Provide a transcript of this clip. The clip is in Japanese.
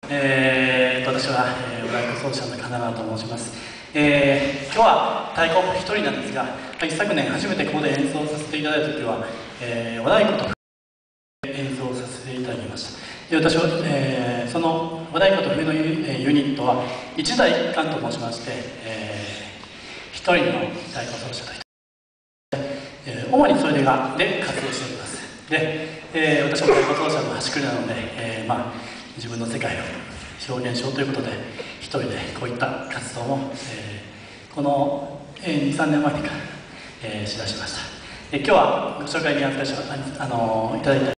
私は、お太鼓奏者の金川と申します。今日は太鼓一人なんですが、一昨年初めてここで演奏させていただいた時は、和太鼓と演奏させていただきました。で私は、その和太鼓と笛のユニットは一代一貫と申しまして、一人の太鼓奏者と主にそれで活動しております。で、私は太鼓奏者の端くれなので、自分の世界を表現しようということで一人でこういった活動も、この、2、3年前から、しだしました。今日はご紹介にいただいた